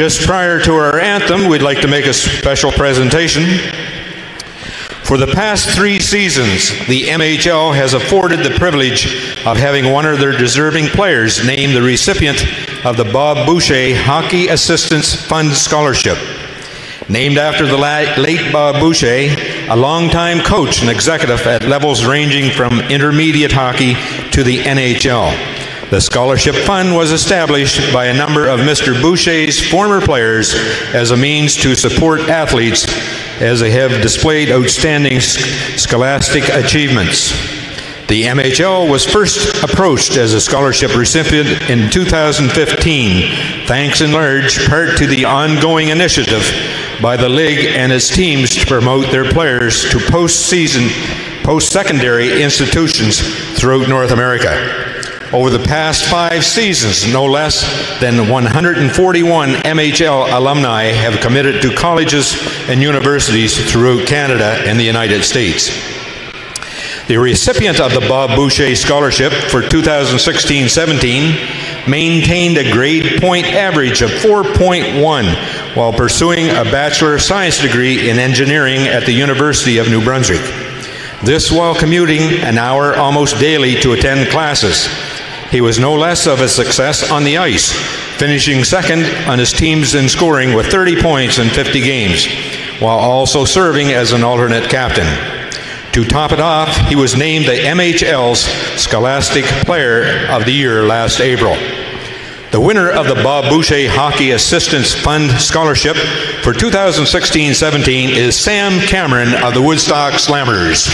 Just prior to our anthem, we'd like to make a special presentation. For the past 3 seasons, the MHL has afforded the privilege of having one of their deserving players named the recipient of the Bob Boucher Hockey Assistance Fund Scholarship. Named after the late Bob Boucher, a longtime coach and executive at levels ranging from intermediate hockey to the NHL. The scholarship fund was established by a number of Mr. Boucher's former players as a means to support athletes as they have displayed outstanding scholastic achievements. The MHL was first approached as a scholarship recipient in 2015, thanks in large part to the ongoing initiative by the league and its teams to promote their players to post-secondary institutions throughout North America. Over the past 5 seasons, no less than 141 MHL alumni have committed to colleges and universities throughout Canada and the United States. The recipient of the Bob Boucher Scholarship for 2016-17 maintained a grade point average of 4.1 while pursuing a Bachelor of Science degree in engineering at the University of New Brunswick. This while commuting an hour almost daily to attend classes. He was no less of a success on the ice, finishing second on his teams in scoring with 30 points in 50 games, while also serving as an alternate captain. To top it off, he was named the MHL's Scholastic Player of the Year last April. The winner of the Bob Boucher Hockey Assistance Fund Scholarship for 2016-17 is Sam Cameron of the Woodstock Slammers.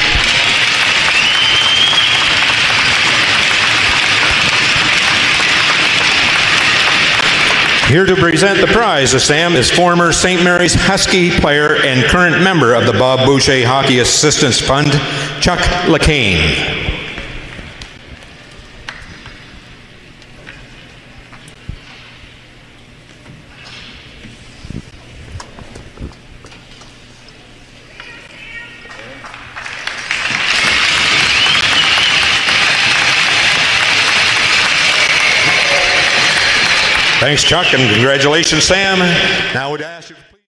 Here to present the prize to Sam is former St. Mary's Husky player and current member of the Bob Boucher Hockey Assistance Fund, Chuck LeCain. Thanks, Chuck, and congratulations, Sam. Now we'd ask you